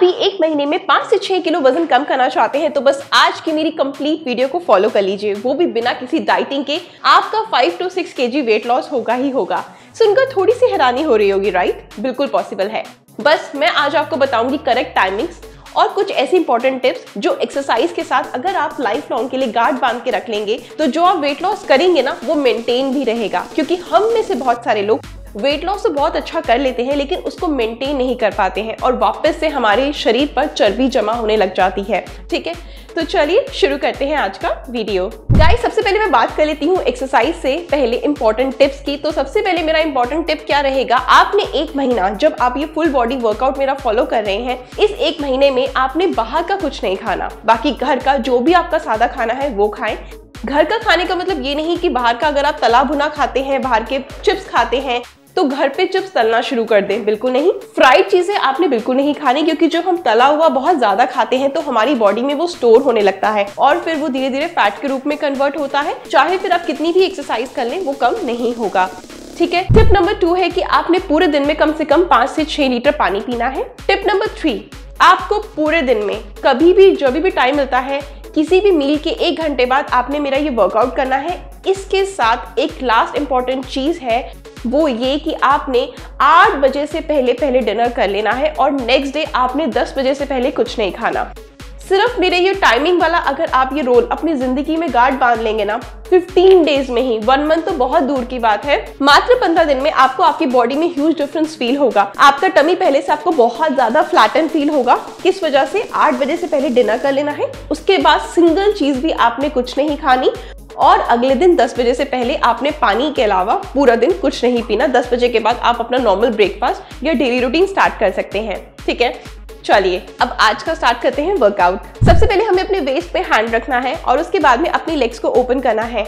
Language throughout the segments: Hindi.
भी एक महीने में 5 से 6 किलो वजन कम करना चाहते हैं तो बस आज की मेरी कंप्लीट वीडियो को फॉलो कर लीजिए, वो भी बिना किसी डाइटिंग के। आपका 5 to 6 kg वेट लॉस होगा ही होगा। सुनकर थोड़ी सी हैरानी हो रही होगी, राइट? बिल्कुल पॉसिबल है। बस मैं आज आपको बताऊंगी करेक्ट टाइमिंग्स और कुछ ऐसी इंपॉर्टेंट टिप्स जो एक्सरसाइज के साथ अगर आप लाइफ लॉन्ग के लिए गार्ड बांध के रख लेंगे तो जो आप वेट लॉस करेंगे ना वो मेंटेन भी रहेगा। क्योंकि हम में से बहुत सारे लोग वेट लॉस तो बहुत अच्छा कर लेते हैं लेकिन उसको मेंटेन नहीं कर पाते हैं और वापस से हमारे शरीर पर चर्बी जमा होने लग जाती है। ठीक है, तो चलिए शुरू करते हैं आज का वीडियो। गाइस, सबसे पहले मैं बात कर लेती हूँ एक्सरसाइज से पहले इंपॉर्टेंट टिप्स की। तो सबसे पहले मेरा इंपॉर्टेंट टिप क्या रहेगा, आपने एक महीना जब आप ये फुल बॉडी वर्कआउट मेरा फॉलो कर रहे हैं, इस एक महीने में आपने बाहर का कुछ नहीं खाना। बाकी घर का जो भी आपका सादा खाना है वो खाएं। घर का खाने का मतलब ये नहीं कि बाहर का अगर आप तला भुना खाते हैं, बाहर के चिप्स खाते हैं तो घर पे चिप्स तलना शुरू कर दें, बिल्कुल नहीं। फ्राइड चीजें आपने बिल्कुल नहीं खानी क्योंकि जब हम तला हुआ बहुत ज्यादा खाते हैं तो हमारी बॉडी में वो स्टोर होने लगता है और फिर वो धीरे धीरे फैट के रूप में कन्वर्ट होता है। चाहे फिर आप कितनी भी एक्सरसाइज कर लें वो कम नहीं होगा। ठीक है। टिप नंबर 2 है कि आपने पूरे दिन में कम से कम 5 से 6 लीटर पानी पीना है। टिप नंबर 3, आपको पूरे दिन में कभी भी जब भी टाइम मिलता है किसी भी मील के 1 घंटे बाद आपने मेरा ये वर्कआउट करना है। इसके साथ एक लास्ट इंपॉर्टेंट चीज है, वो ये कि आपने 8 बजे से पहले डिनर कर लेना है और नेक्स्ट डे आपने 10 बजे से पहले कुछ नहीं खाना। सिर्फ मेरे ये टाइमिंग वाला अगर आप ये रोल अपनी जिंदगी में गार्ड बांध लेंगे ना 15 डेज में ही, 1 मंथ तो बहुत दूर की बात है, मात्र 15 दिन में आपको आपकी बॉडी में ह्यूज डिफरेंस फील होगा। आपका टमी पहले से आपको बहुत ज्यादा फ्लैटन फील होगा। किस वजह से? 8 बजे से पहले डिनर कर लेना है, उसके बाद सिंगल चीज भी आपने कुछ नहीं खानी और अगले दिन 10 बजे से पहले आपने पानी के अलावा पूरा दिन कुछ नहीं पीना। 10 बजे के बाद आप अपना नॉर्मल ब्रेकफास्ट या डेली रूटीन स्टार्ट कर सकते हैं। ठीक है, चलिए अब आज का स्टार्ट करते हैं वर्कआउट। सबसे पहले हमें अपने वेस्ट पे हैंड रखना है और उसके बाद में अपनी लेग्स को ओपन करना है।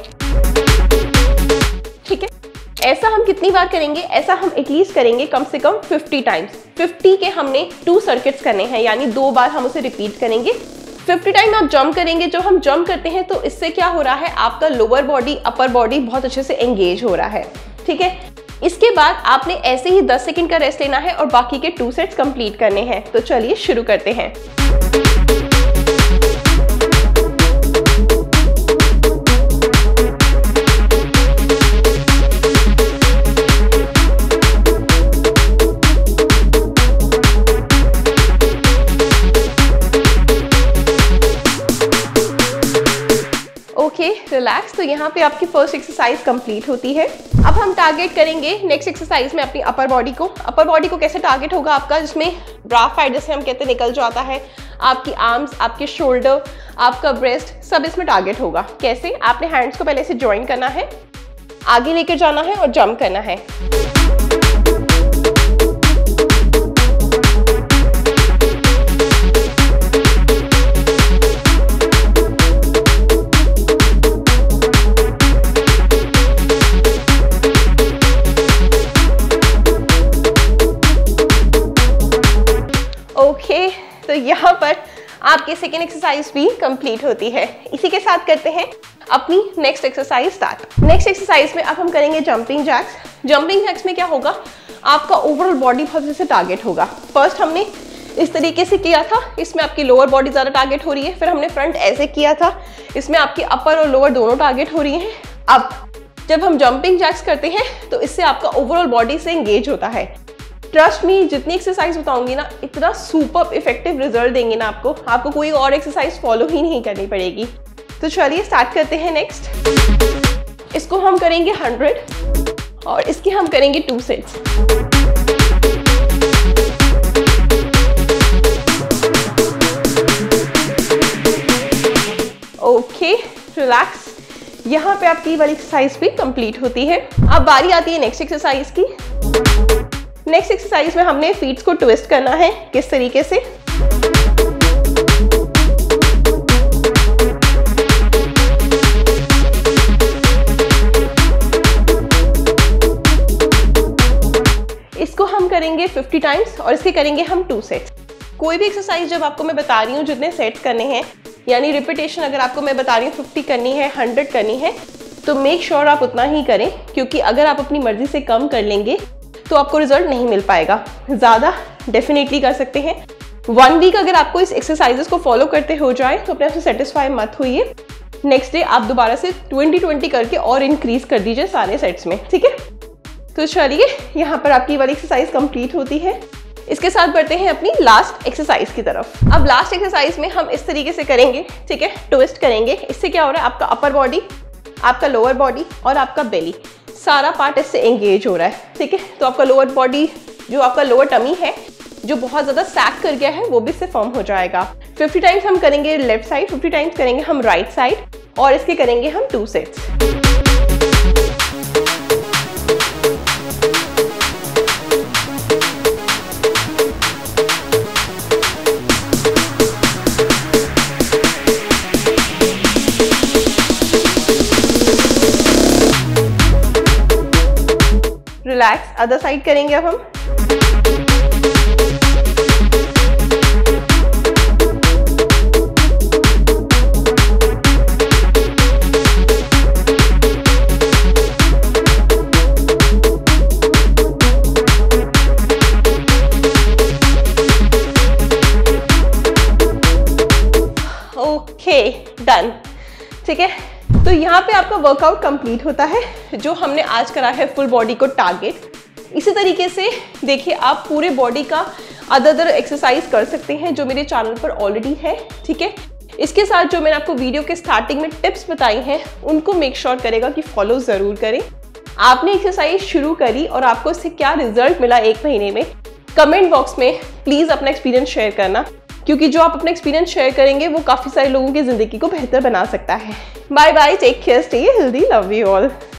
ठीक है, ऐसा हम कितनी बार करेंगे? ऐसा हम एटलीस्ट करेंगे कम से कम 50 टाइम्स। 50 के हमने 2 सर्किट्स करने हैं, यानी 2 बार हम उसे रिपीट करेंगे। 50 टाइम आप जंप करेंगे। जब हम जंप करते हैं तो इससे क्या हो रहा है, आपका लोअर बॉडी अपर बॉडी बहुत अच्छे से एंगेज हो रहा है। ठीक है, इसके बाद आपने ऐसे ही 10 सेकंड का रेस्ट लेना है और बाकी के 2 सेट्स कंप्लीट करने हैं। तो चलिए शुरू करते हैं। रिलैक्स। तो यहाँ पे आपकी फर्स्ट एक्सरसाइज कंप्लीट होती है। अब हम टारगेट करेंगे नेक्स्ट एक्सरसाइज में अपनी अपर बॉडी को। अपर बॉडी को कैसे टारगेट होगा आपका, जिसमें ब्रा फैट जैसे हम कहते हैं निकल जाता है, आपकी आर्म्स, आपके शोल्डर, आपका ब्रेस्ट, सब इसमें टारगेट होगा। कैसे? आपने हैंड्स को पहले से ज्वाइन करना है, आगे लेकर जाना है और जंप करना है। तो यहाँ पर आपकी सेकेंड एक्सरसाइज भी कंप्लीट होती है। इसी के साथ करते हैं अपनी next exercise start. Next exercise में अब हम करेंगे जंपिंग जैक्स। जंपिंग जैक्स में क्या होगा, आपका ओवरऑल बॉडी बहुत अच्छे से टारगेट होगा। फर्स्ट हमने इस तरीके से किया था, इसमें आपकी लोअर बॉडी ज़्यादा टारगेट हो रही है। फिर हमने फ्रंट ऐसे किया था, इसमें आपकी अपर और लोअर दोनों टारगेट हो रही हैं। अब जब हम जंपिंग जैक्स करते हैं तो इससे आपका ओवरऑल बॉडी से एंगेज होता है। ट्रस्ट मी, जितनी एक्सरसाइज बताऊंगी ना इतना सुपर इफेक्टिव रिजल्ट देंगे ना आपको कोई और एक्सरसाइज फॉलो ही नहीं करनी पड़ेगी। तो चलिए स्टार्ट करते हैं नेक्स्ट। इसको हम करेंगे 100 और इसके हम करेंगे 2 सेट्स। Okay, relax. यहाँ पे आपकी वाली एक्सरसाइज भी कंप्लीट होती है। अब बारी आती है नेक्स्ट एक्सरसाइज की। नेक्स्ट एक्सरसाइज में हमने फीट्स को ट्विस्ट करना है। किस तरीके से? इसको हम करेंगे 50 टाइम्स और इसके करेंगे हम 2 सेट्स। कोई भी एक्सरसाइज जब आपको मैं बता रही हूँ जितने सेट्स करने हैं, यानी रिपीटेशन अगर आपको मैं बता रही हूँ 50 करनी है, 100 करनी है, तो मेक श्योर आप उतना ही करें। क्योंकि अगर आप अपनी मर्जी से कम कर लेंगे तो आपको रिजल्ट नहीं मिल पाएगा। ज़्यादा डेफिनेटली कर सकते हैं 1 वीक अगर आपको इस एक्सरसाइजेस को फॉलो करते हो जाए तो अपने आप से सेटिस्फाई मत होइए। नेक्स्ट डे आप दोबारा से 20-20 करके और इंक्रीज कर दीजिए सारे सेट्स में, ठीक है। तो चलिए यहाँ पर आपकी वाली एक्सरसाइज कंप्लीट होती है। इसके साथ बढ़ते हैं अपनी लास्ट एक्सरसाइज की तरफ। अब लास्ट एक्सरसाइज में हम इस तरीके से करेंगे, ठीक है, ट्विस्ट करेंगे। इससे क्या हो रहा है, आपका अपर बॉडी, आपका लोअर बॉडी और आपका बेली, सारा पार्ट इससे एंगेज हो रहा है, ठीक है। तो आपका लोअर बॉडी, जो आपका लोअर टमी है, जो बहुत ज़्यादा सैक कर गया है, वो भी इससे फॉर्म हो जाएगा। 50 टाइम्स हम करेंगे लेफ्ट साइड, 50 टाइम्स करेंगे हम राइट साइड, और इसके करेंगे हम 2 सेट्स। रिलैक्स, अदर साइड करेंगे अब हम। ओके, डन, ठीक है। तो यहाँ पे आपका वर्कआउट कंप्लीट होता है जो हमने आज करा है फुल बॉडी को टारगेट। इसी तरीके से देखिए आप पूरे बॉडी का अदर एक्सरसाइज कर सकते हैं जो मेरे चैनल पर ऑलरेडी है, ठीक है। इसके साथ जो मैंने आपको वीडियो के स्टार्टिंग में टिप्स बताई हैं उनको मेक श्योर करेगा कि फॉलो ज़रूर करें। आपने एक्सरसाइज शुरू करी और आपको इससे क्या रिजल्ट मिला 1 महीने में, कमेंट बॉक्स में प्लीज़ अपना एक्सपीरियंस शेयर करना, क्योंकि जो आप अपना एक्सपीरियंस शेयर करेंगे वो काफ़ी सारे लोगों की ज़िंदगी को बेहतर बना सकता है। Bye bye, take care, stay healthy, love you all.